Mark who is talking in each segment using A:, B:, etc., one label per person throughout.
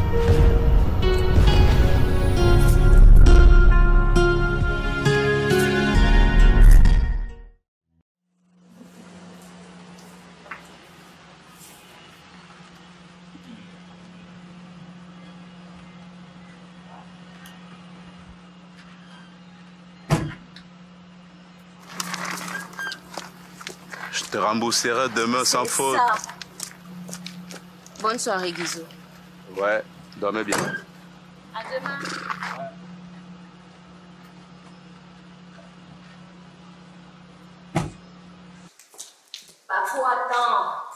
A: Je te rembourserai demain sans faute. Ça.
B: Bonne soirée, Guizot.
A: Ouais, dormez bien.
B: À demain. Bah, faut attendre.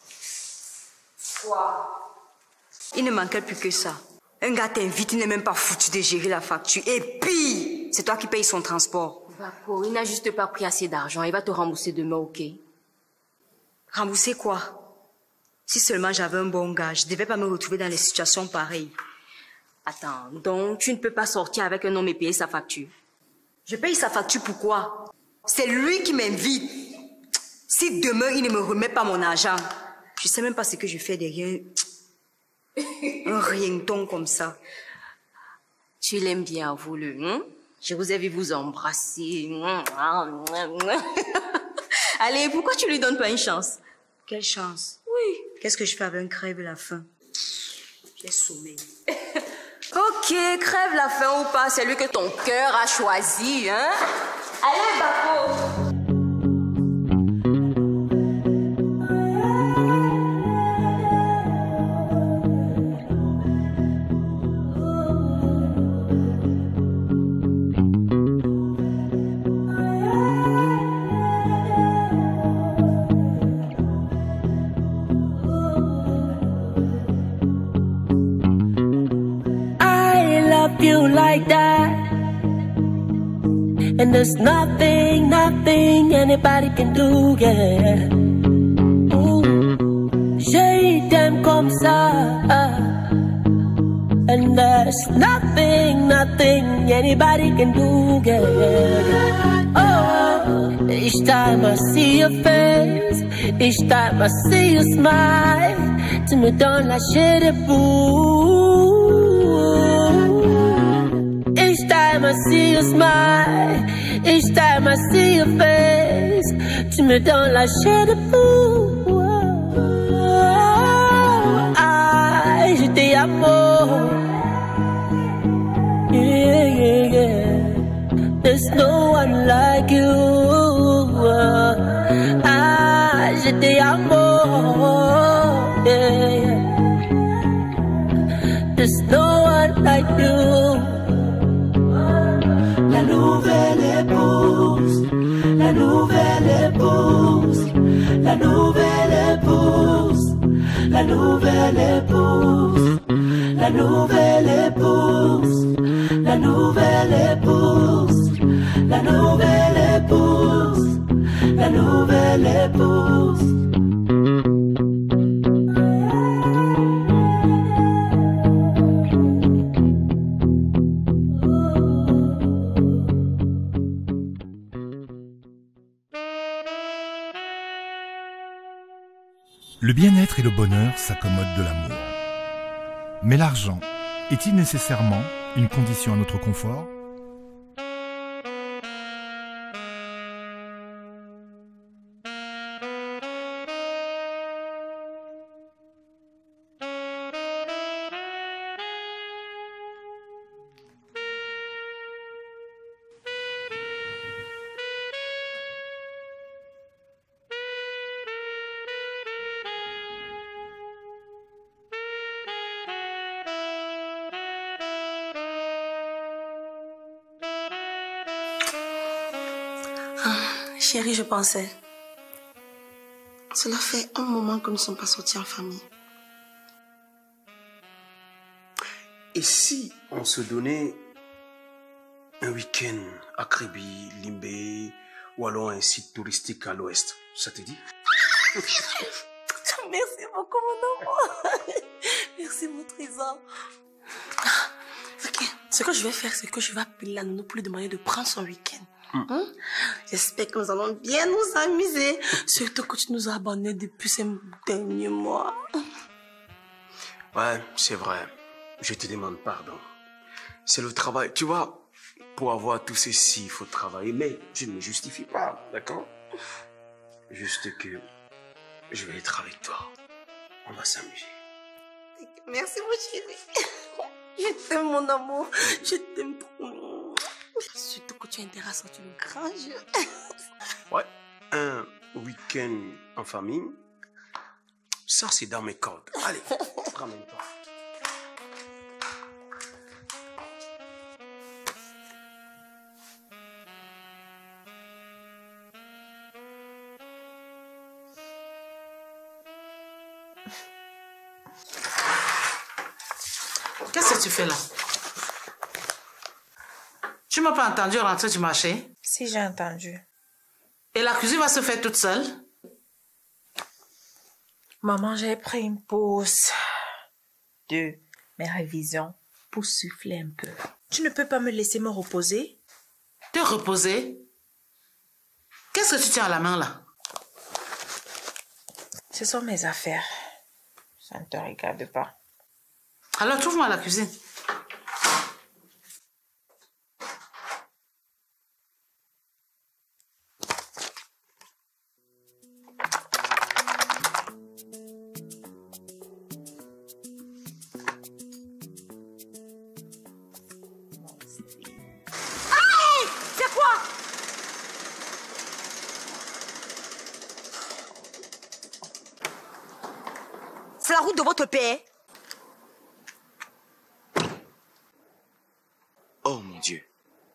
B: Quoi?
C: Il ne manquait plus que ça. Un gars t'invite, il n'est même pas foutu de gérer la facture. Et puis, c'est toi qui payes son transport.
B: Vapo, il n'a juste pas pris assez d'argent. Il va te rembourser demain, ok?
C: Rembourser quoi? Si seulement j'avais un bon gars, je ne devais pas me retrouver dans les situations pareilles.
B: Attends, donc tu ne peux pas sortir avec un homme et payer sa facture?
C: Je paye sa facture pourquoi? C'est lui qui m'invite. Si demain il ne me remet pas mon argent, je ne sais même pas ce que je fais derrière un rien-ton comme ça.
B: Tu l'aimes bien, vous-le, hein? Je vous ai vu vous embrasser. Allez, pourquoi tu lui donnes pas une chance?
C: Quelle chance?
B: Oui.
C: Qu'est-ce que je fais avec un crève la faim? J'ai sommeil. Ok, crève la faim ou pas, c'est lui que ton cœur a choisi, hein? Allez, Bako!
D: Like that, and there's nothing anybody can do, yeah. Je t'aime comme ça, and there's nothing anybody can do, yeah. Oh, each time I see your face, each time I see you smile, tu me donnes la chair de poule. Each time I see you smile, each time I see your face, tu me donnes la chair de poule. Ay, je t'aime. Yeah, yeah, yeah. There's no one like you. Ay, je t'aime. Yeah, yeah. There's no one like you.
E: La nouvelle épouse, la nouvelle épouse, la nouvelle épouse, la nouvelle épouse, la nouvelle épouse, la nouvelle épouse, la nouvelle épouse, la nouvelle épouse.
F: Le bien-être et le bonheur s'accommodent de l'amour. Mais l'argent est-il nécessairement une condition à notre confort ?
G: Chérie, je pensais. Cela fait un moment que nous ne sommes pas sortis en famille.
H: Et si on se donnait un week-end à Kribi, Limbé, ou alors un site touristique à l'ouest, ça te dit?
G: Merci beaucoup, mon amour. Merci, mon trésor. Ok, ce que je vais faire, c'est que je vais appeler la nounou pour lui demander de prendre son week-end. J'espère que nous allons bien nous amuser. Surtout que tu nous as abandonnés depuis ces derniers mois.
H: Ouais, c'est vrai. je te demande pardon. C'est le travail. Tu vois, pour avoir tout ceci, il faut travailler. Mais je ne me justifie pas, d'accord? Juste que je vais être avec toi. On va s'amuser.
G: Merci, mon chéri. Je t'aime, mon amour. Je t'aime trop. Surtout que tu as intérêt à sortir le grand jeu.
H: Ouais, un week-end en famille, ça c'est dans mes cordes. Allez, ramène-toi.
I: Qu'est-ce que tu fais là? Tu m'as pas entendu rentrer du marché?
J: Si, j'ai entendu.
I: Et la cuisine va se faire toute seule?
J: Maman, j'ai pris une pause de mes révisions pour souffler un peu. Tu ne peux pas me laisser me reposer?
I: Te reposer? Qu'est-ce que tu tiens à la main là?
J: Ce sont mes affaires. Ça ne te regarde pas.
I: Alors trouve-moi la cuisine.
C: C'est la route de votre père.
K: Oh mon Dieu.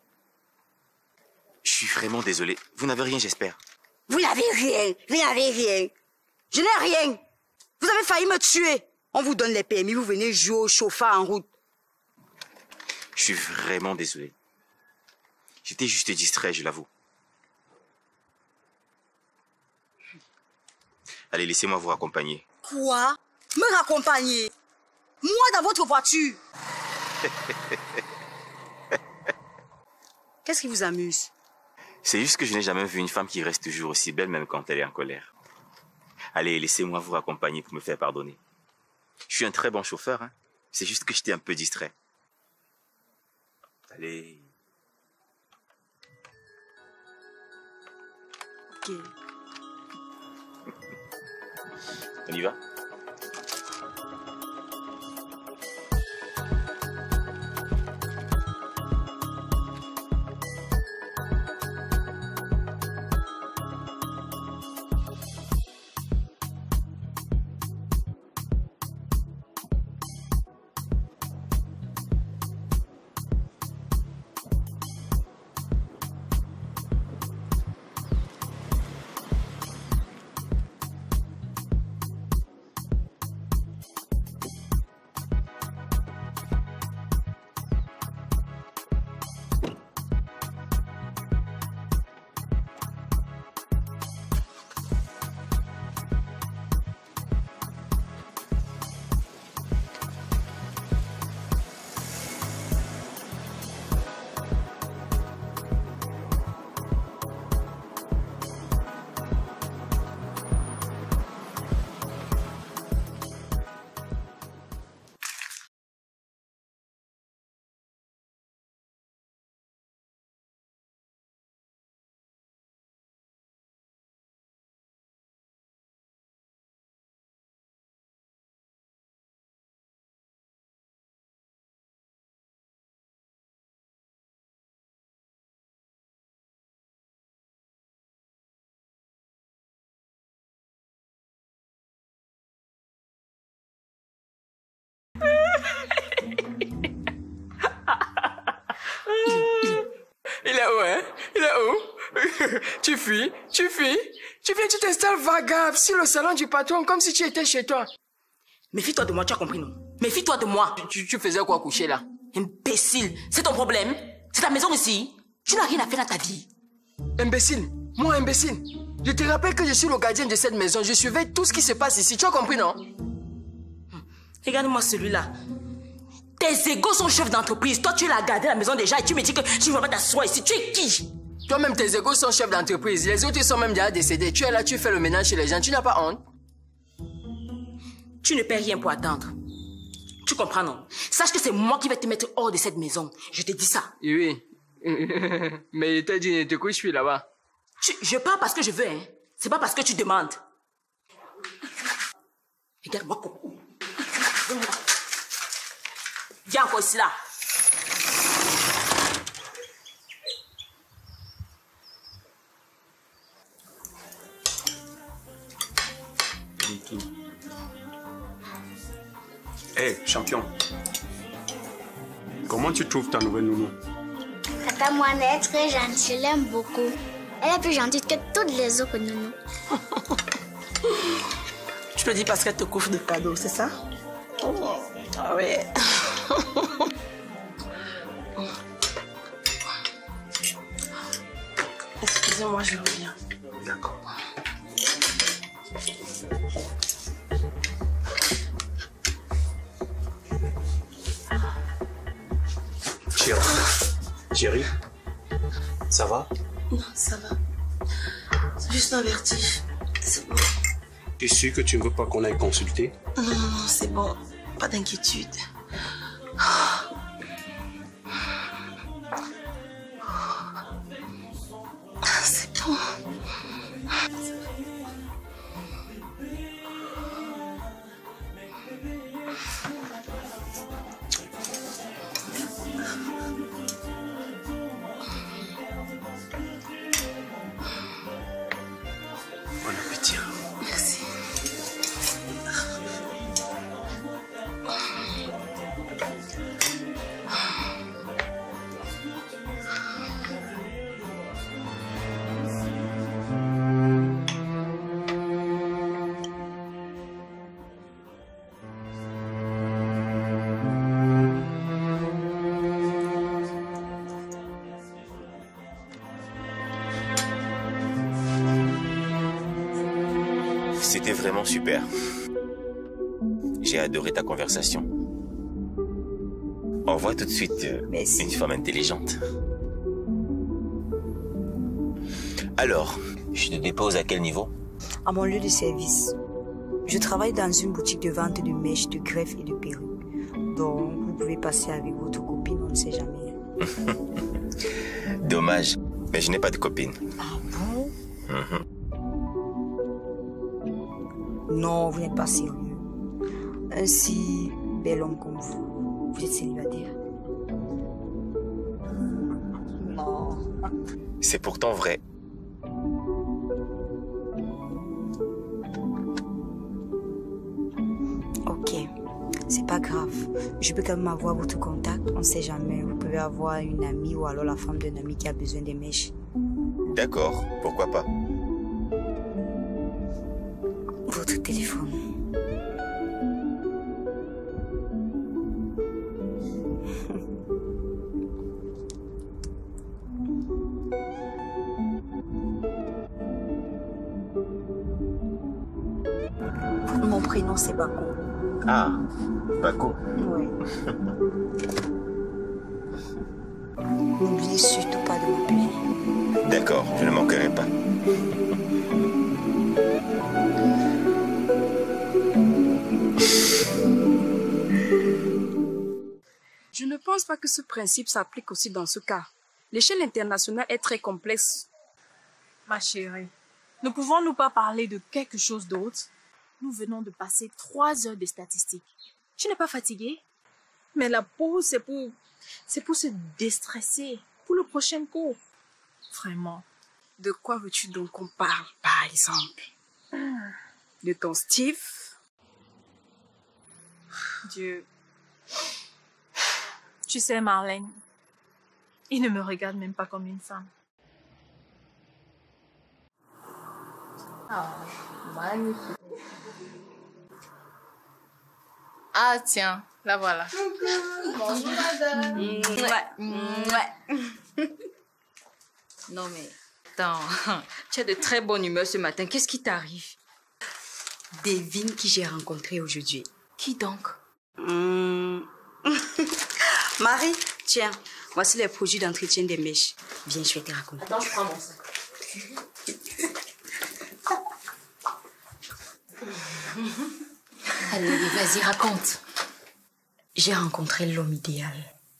K: Je suis vraiment désolé. Vous n'avez rien, j'espère.
C: Vous n'avez rien. Vous n'avez rien. Je n'ai rien. Vous avez failli me tuer. On vous donne les permis, vous venez jouer au chauffard en route.
K: Je suis vraiment désolé. J'étais juste distrait, je l'avoue. Allez, laissez-moi vous raccompagner.
C: Quoi? Me raccompagner? Moi dans votre voiture? Qu'est-ce qui vous amuse?
K: C'est juste que je n'ai jamais vu une femme qui reste toujours aussi belle même quand elle est en colère. Allez, laissez-moi vous raccompagner pour me faire pardonner. Je suis un très bon chauffeur, hein. C'est juste que j'étais un peu distrait. Allez.
C: Ok.
K: On y va?
L: Il est où, hein? Il est où? Tu fuis, tu viens, tu t'installes vagable sur le salon du patron comme si tu étais chez toi.
G: Méfie-toi de moi, tu as compris, non? Méfie-toi de moi.
L: Tu faisais quoi coucher là?
G: Imbécile, c'est ton problème? C'est ta maison ici? Tu n'as rien à faire dans ta vie.
L: Imbécile? Moi, imbécile? Je te rappelle que je suis le gardien de cette maison. Je surveille tout ce qui se passe ici. Tu as compris, non?
G: Regarde-moi celui-là. Tes égos sont chefs d'entreprise. Toi, tu l'as gardé à la maison déjà et tu me dis que tu ne vas pas t'asseoir ici. Tu es qui?
L: Toi-même, tes égos sont chefs d'entreprise. Les autres, ils sont même déjà décédés. Tu es là, tu fais le ménage chez les gens. Tu n'as pas honte?
G: Tu ne paies rien pour attendre. Tu
B: comprends, non? Sache que c'est moi qui vais te mettre hors de cette maison. Je te dis ça.
L: Oui. Mais il t'a dit, de quoi je suis là-bas?
B: Je pars parce que je veux, hein. C'est pas parce que tu demandes. Regarde-moi comme... Viens encore ici, là.
H: Hé, champion. Comment tu trouves ta nouvelle nounou?
M: Tata Moine est très gentille, je l'aime beaucoup. Elle est plus gentille que toutes les autres nounous.
G: Tu le dis parce qu'elle te couvre de cadeaux, c'est ça? Ah ouais. Excusez-moi, je reviens.
H: D'accord. Chérie, ça va?
G: Non, ça va. C'est juste un vertige. C'est bon.
H: Tu es sûr que tu ne veux pas qu'on aille consulter?
G: Non, non, non, c'est bon. Pas d'inquiétude. C'est bon.
H: Bon appétit.
G: Merci.
K: C'était vraiment super. J'ai adoré ta conversation. On voit tout de suite une femme intelligente. Alors, je te dépose à quel niveau?
C: À mon lieu de service. Je travaille dans une boutique de vente de mèches, de greffes et de perruques. Donc, vous pouvez passer avec votre copine, on ne sait jamais.
K: Dommage, mais je n'ai pas de copine.
C: Ah bon? Non, vous n'êtes pas sérieux. Un si bel homme comme vous, vous êtes célibataire? Non.
K: C'est pourtant vrai.
C: Ok, c'est pas grave. Je peux quand même avoir votre contact, on ne sait jamais. Vous pouvez avoir une amie ou alors la femme d'un ami qui a besoin des mèches.
K: D'accord, pourquoi pas.
C: Votre téléphone. Mon prénom c'est Bako.
K: Ah, Bako.
C: Oui. N'oubliez surtout pas de m'appeler.
K: D'accord, je ne manquerai pas.
N: Je ne pense pas que ce principe s'applique aussi dans ce cas. L'échelle internationale est très complexe.
J: Ma chérie, ne pouvons-nous pas parler de quelque chose d'autre? Nous venons de passer 3 heures de statistiques. Tu n'es pas fatiguée? Mais la pause, c'est pour se déstresser, pour le prochain cours. Vraiment.
N: De quoi veux-tu donc qu'on parle, par exemple? De ton Steve?
J: Dieu. Tu sais, Marlène, il ne me regarde même pas comme une femme.
O: Ah, magnifique. Ah, tiens, la voilà. Bonjour, madame.
B: Non, mais... Attends, tu as de très bonne humeur ce matin. Qu'est-ce qui t'arrive? Devine qui j'ai rencontré aujourd'hui. Qui donc?
C: Marie, tiens, voici les produits d'entretien des mèches. Viens, je vais te raconter.
B: Attends, je prends mon sac.
O: Allez, vas-y, raconte.
C: J'ai rencontré l'homme idéal.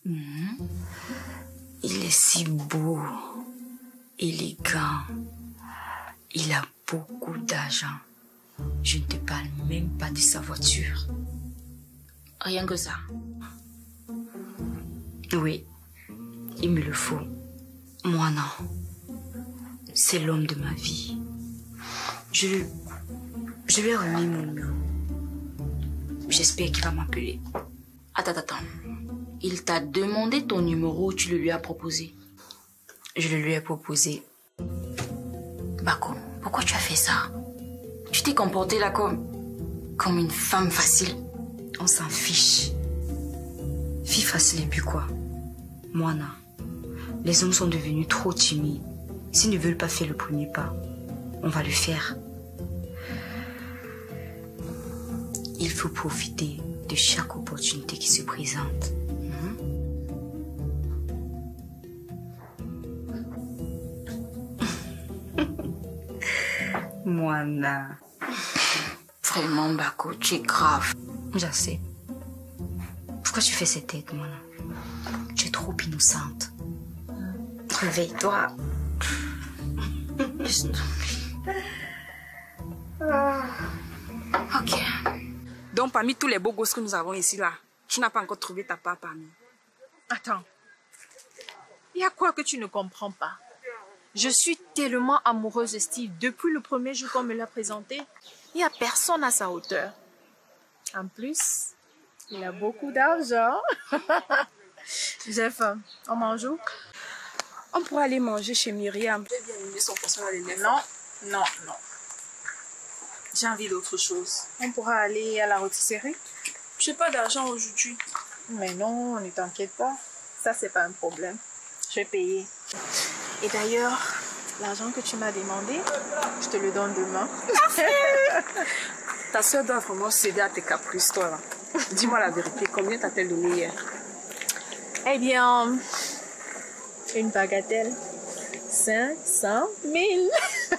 C: Il est si beau, élégant. Il a beaucoup d'argent. Je ne te parle même pas de sa voiture.
B: Rien que ça.
C: Oui, il me le faut. Moi non. C'est l'homme de ma vie. Je lui ai remis mon numéro. J'espère qu'il va m'appeler.
B: Attends. Il t'a demandé ton numéro ou tu le lui as proposé?
C: Je le lui ai proposé.
B: Bako, pourquoi tu as fait ça? Tu t'es comportée là comme une femme facile.
C: On s'en fiche. Fille facile et puis quoi? Moi non. Les hommes sont devenus trop timides. S'ils ne veulent pas faire le premier pas, on va le faire. Il faut profiter de chaque opportunité qui se présente. Moana.
B: Vraiment, Bako, tu es grave.
C: Je sais. Pourquoi tu fais cette tête, Moana? Tu es trop innocente. Réveille-toi.
J: Ok. Donc, parmi tous les beaux gosses que nous avons ici, là, tu n'as pas encore trouvé ta part parmi.
N: Attends. Il y a quoi que tu ne comprends pas? Je suis tellement amoureuse de Steve depuis le premier jour qu'on me l'a présenté. Il n'y a personne à sa hauteur. En plus, il a beaucoup d'argent. Jeff, on mange où?
J: On pourra aller manger chez Myriam. J'ai bien aimé son poisson à l'élève.
N: Non.
J: J'ai envie d'autre chose.
N: On pourra aller à la rôtisserie?
J: Je n'ai pas d'argent aujourd'hui.
N: Mais non, ne t'inquiète pas. Ça, c'est pas un problème. Je vais payer. Et d'ailleurs, l'argent que tu m'as demandé, je te le donne demain.
J: Ta soeur doit vraiment céder à tes caprices, toi, là. Dis-moi la vérité, combien t'a-t-elle donné hier?
N: Eh bien, une bagatelle. 500 000.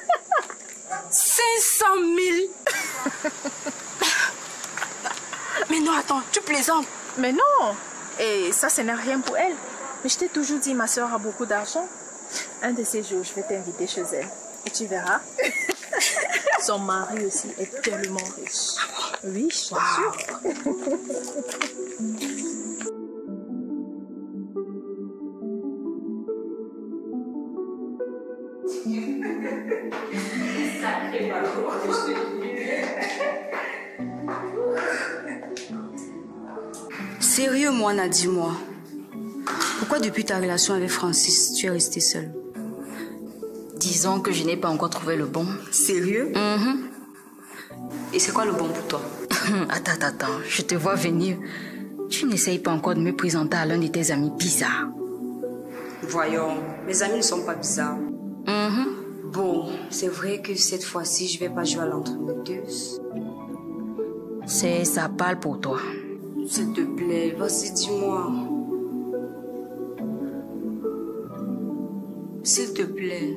J: 500 000. Mais non, attends, tu plaisantes.
N: Mais non. Et ça, ce n'est rien pour elle. Mais je t'ai toujours dit, ma soeur a beaucoup d'argent. Un de ces jours, je vais t'inviter chez elle. Et tu verras. Son mari aussi est tellement riche. Oui, je t'assure.
C: Sérieux, Moana, dis-moi. Pourquoi depuis ta relation avec Francis, tu es restée seule?
B: Disons que je n'ai pas encore trouvé le bon.
C: Sérieux? Et c'est quoi le bon pour toi?
B: Attends, je te vois venir. Tu n'essayes pas encore de me présenter à l'un de tes amis bizarres.
C: Voyons, mes amis ne sont pas bizarres. Bon, c'est vrai que cette fois-ci, je vais pas jouer à l'entremetteuse.
B: Ça parle pour toi.
C: S'il te plaît, vas-y, dis-moi. S'il te plaît.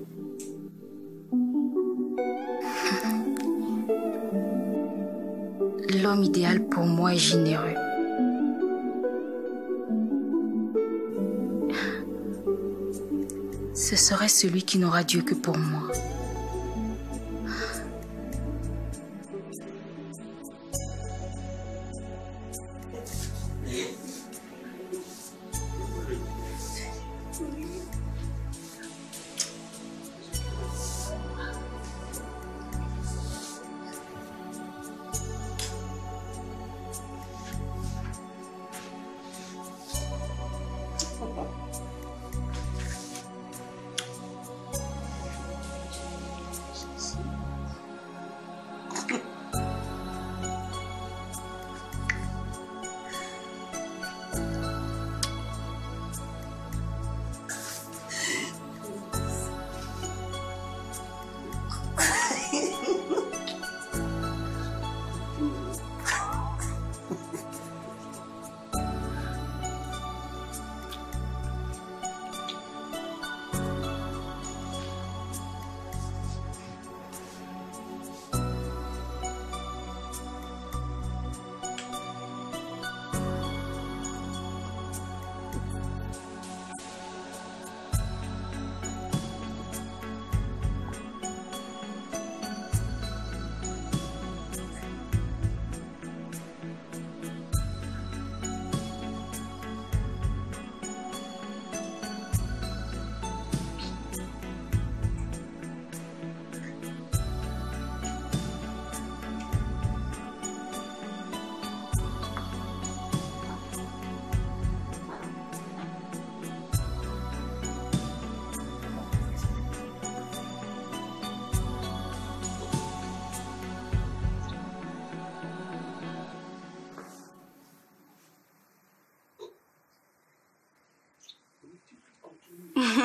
B: L'homme idéal pour moi est généreux. Ce serait celui qui n'aura Dieu que pour moi.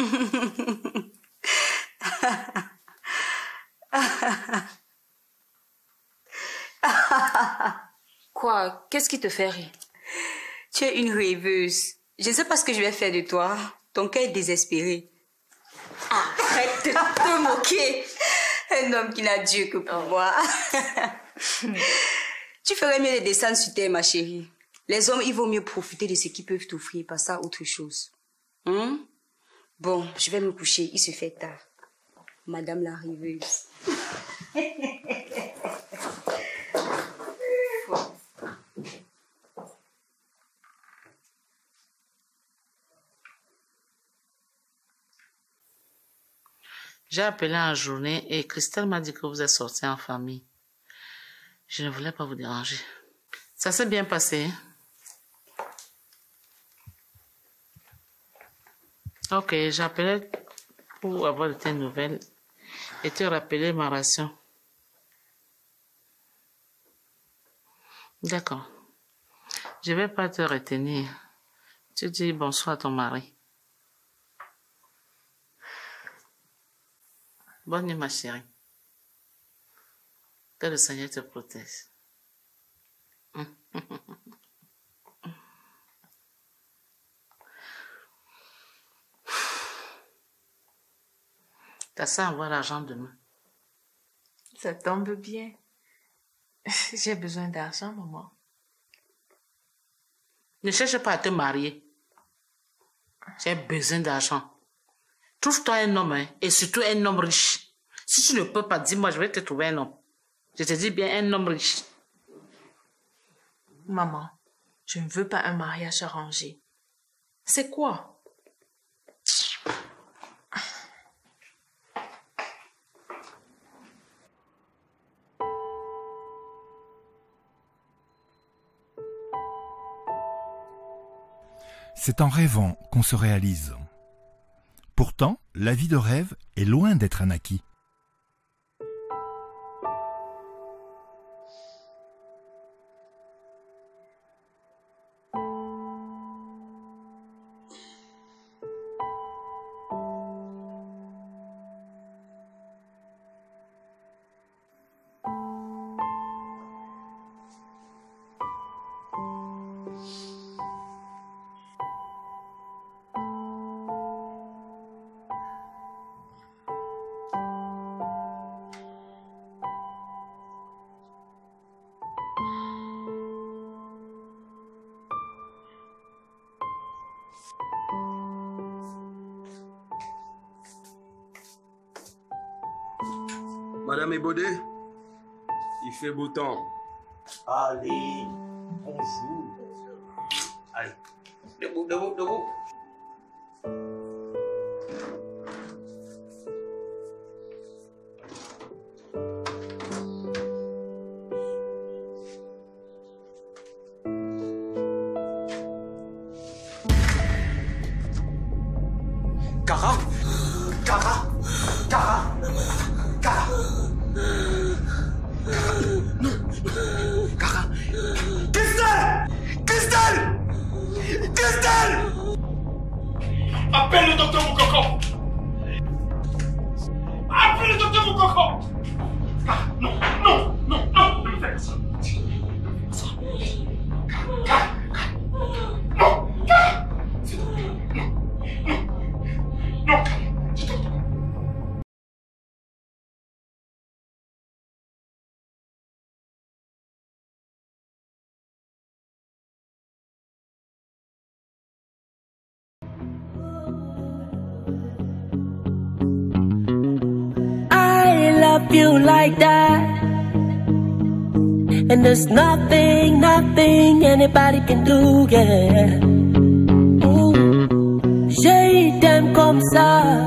B: Quoi? Qu'est-ce qui te fait rire?
C: Tu es une rêveuse. Je ne sais pas ce que je vais faire de toi. Ton cœur est désespéré. Arrête de te moquer. Un homme qui n'a Dieu que pour moi. Tu ferais mieux de descendre sur terre, ma chérie. Les hommes, il vaut mieux profiter de ce qu'ils peuvent t'offrir, pas ça autre chose. Bon, je vais me coucher, il se fait tard. Madame la rêveuse.
I: J'ai appelé en journée et Christelle m'a dit que vous êtes sortis en famille. Je ne voulais pas vous déranger. Ça s'est bien passé. Ok, j'appelais pour avoir de tes nouvelles et te rappeler ma ration. D'accord. Je ne vais pas te retenir. Tu dis bonsoir à ton mari. Bonne nuit, ma chérie. Que le Seigneur te protège. T'as ça à avoir l'argent demain.
O: Ça tombe bien. J'ai besoin d'argent, maman.
I: Ne cherche pas à te marier. J'ai besoin d'argent. Trouve-toi un homme, hein, et surtout un homme riche. Si tu ne peux pas, dis-moi, je vais te trouver un homme. Je te dis bien un homme riche.
O: Maman, je ne veux pas un mariage arrangé. C'est quoi?
F: C'est en rêvant qu'on se réalise. Pourtant, la vie de rêve est loin d'être un acquis.
H: Madame Ebodé, il fait beau temps.
P: Allez, bonjour. Allez, debout, debout, debout.
H: Cara, Cara, Cara, Cara. Cara. Christelle! Christelle! Christelle!
P: Appelle le docteur Moukoko! Appelle le docteur Moukoko! Ah, non, non, non, non, ne me fais pas ça.
D: You like that, and there's nothing anybody can do, yeah. Je t'aime comme ça,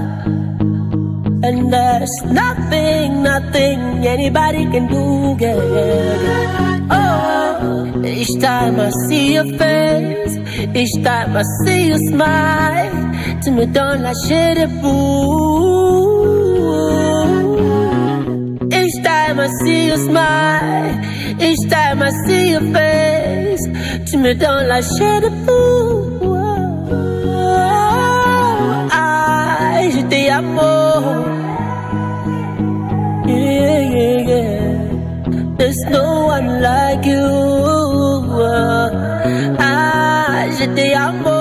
D: and there's nothing anybody can do, yeah. Oh, each time I see your face, each time I see you smile, tu me donnes la chair de poule. Each time I see you smile, each time I see your face, tu me donnes la chair de poule. like you. Ah, j'étais amoureux.